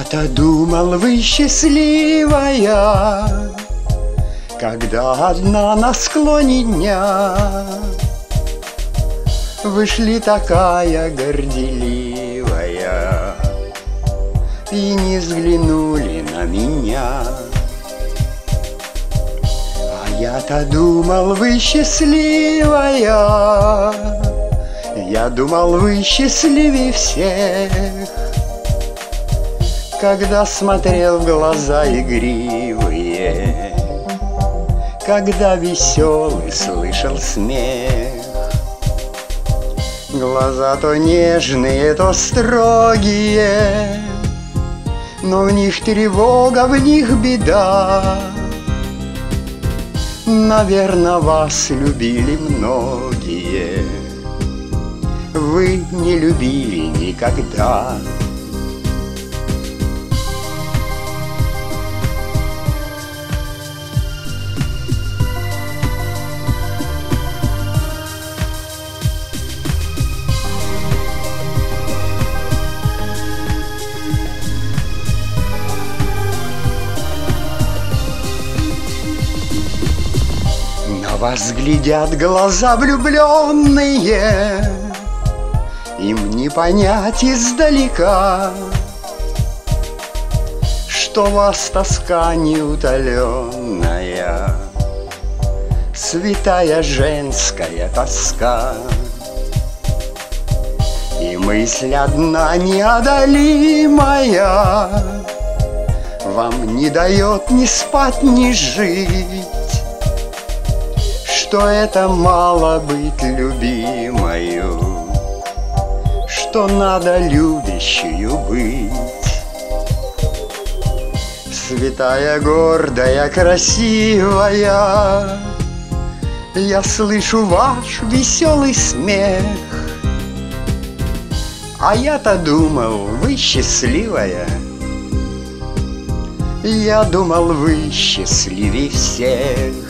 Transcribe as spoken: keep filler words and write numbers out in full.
Я-то думал, вы счастливая, когда одна на склоне дня вышли такая горделивая и не взглянули на меня. А я-то думал, вы счастливая, я думал, вы счастливее всех, когда смотрел в глаза игривые, когда веселый слышал смех. Глаза то нежные, то строгие, но в них тревога, в них беда. Наверно, вас любили многие, вы не любили никогда. На вас глядят глаза влюбленные, им не понять издалека, что вас тоска неутоленная, святая женская тоска. И мысль одна неодолимая вам не дает ни спать, ни жить, что это мало быть любимою, что надо любящую быть. Святая, гордая, красивая, я слышу ваш веселый смех. А я-то думал, вы счастливая, я думал, вы счастливее всех.